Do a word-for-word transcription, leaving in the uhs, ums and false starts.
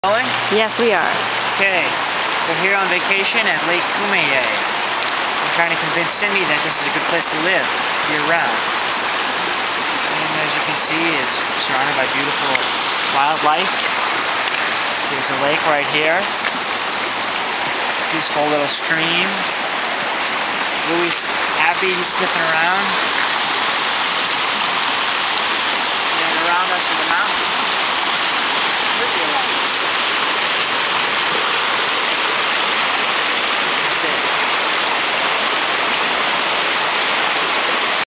Going? Yes, we are. Okay, we're here on vacation at Lake Kumeyaay. I'm trying to convince Cindy that this is a good place to live year-round. And as you can see, it's surrounded by beautiful wildlife. There's a lake right here. Peaceful little stream. Louis happy, he's sniffing around. And around us are the mountains.